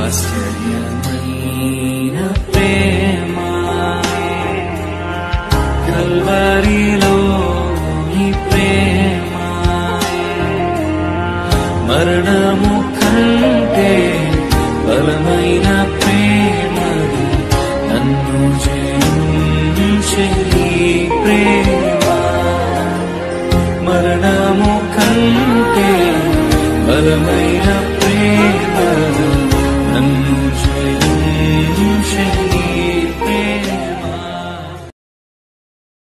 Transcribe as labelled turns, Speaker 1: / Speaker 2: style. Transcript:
Speaker 1: ఆశ్చర్యమైన ప్రేమ కల్వరిలోని ప్రేమ మరణము కంటే బలమైన ప్రేమది నన్ను జయించే ఈ ప్రేమ మరణము కంటే బలమైన